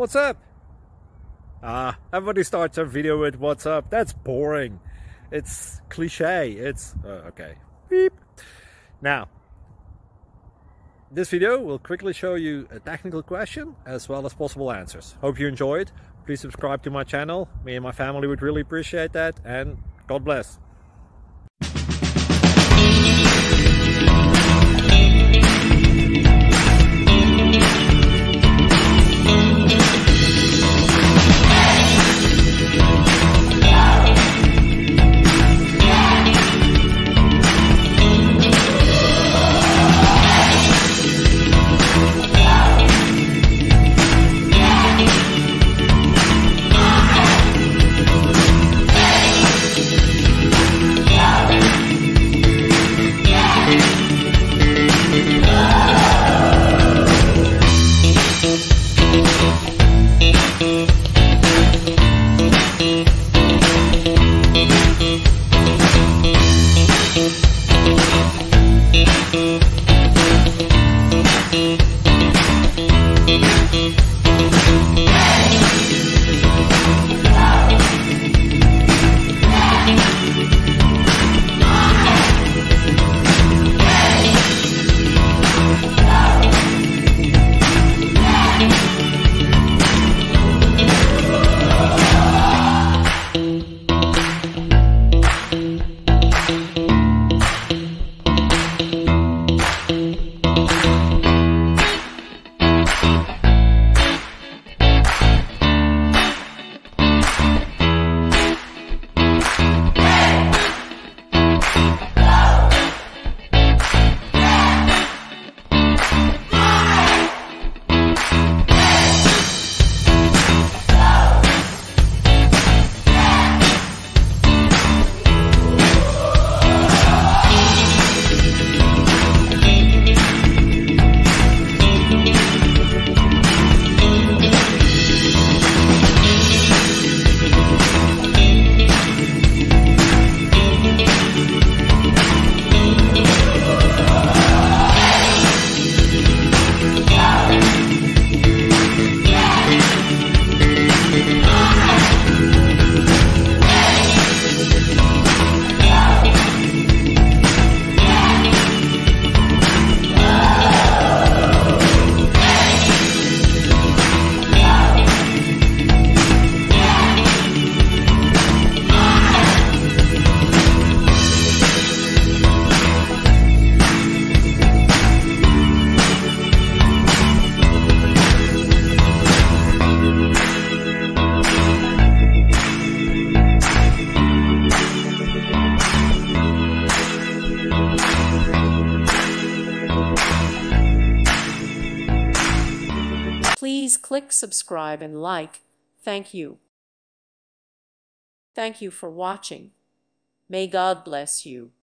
What's up? Everybody starts a video with what's up. That's boring. It's cliche. It's okay. Beep. Now, this video will quickly show you a technical question as well as possible answers. Hope you enjoyed. Please subscribe to my channel. Me and my family would really appreciate that, and God bless. Please click subscribe and like. Thank you. Thank you for watching. May God bless you.